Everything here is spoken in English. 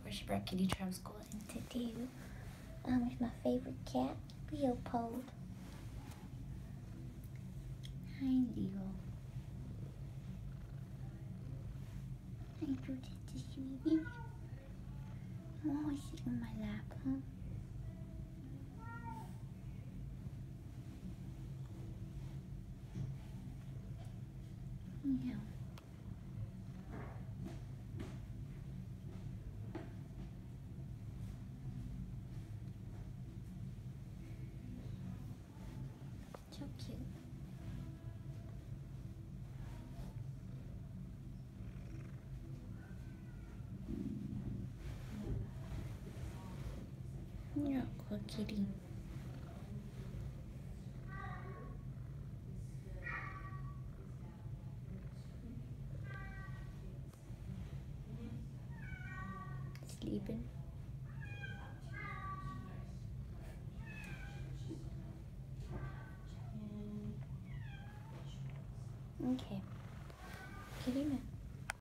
worship our kitty charm school and to do with my favorite cat, Leopold. Hi, Leo. Hi, Georgette, sweetie. Oh, sit on my lap, huh? Yeah. So cute. You're a cool kitty. Sleeping. Okay. Kitty man.